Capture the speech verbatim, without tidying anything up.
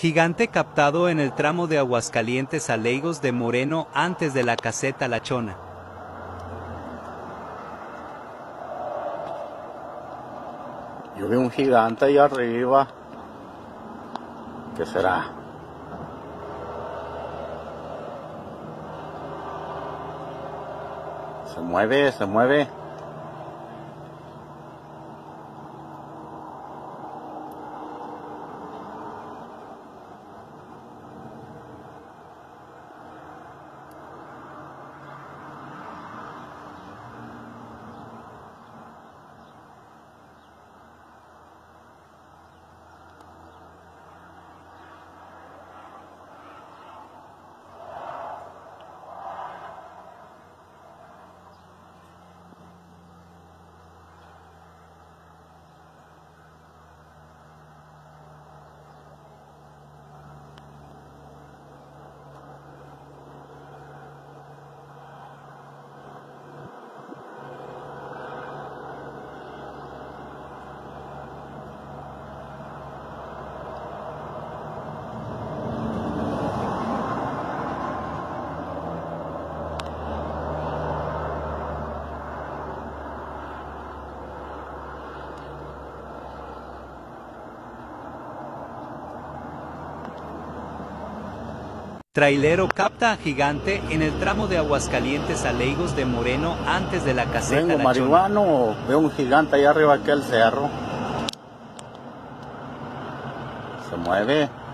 Gigante captado en el tramo de Aguascalientes a Leigos de Moreno antes de la caseta La Chona. Yo vi un gigante ahí arriba. ¿Qué será? Se mueve, se mueve. Trailero capta a gigante en el tramo de Aguascalientes a Leigos de Moreno antes de la caseta Vengo La marihuano, o veo un gigante allá arriba aquel cerro. Se mueve.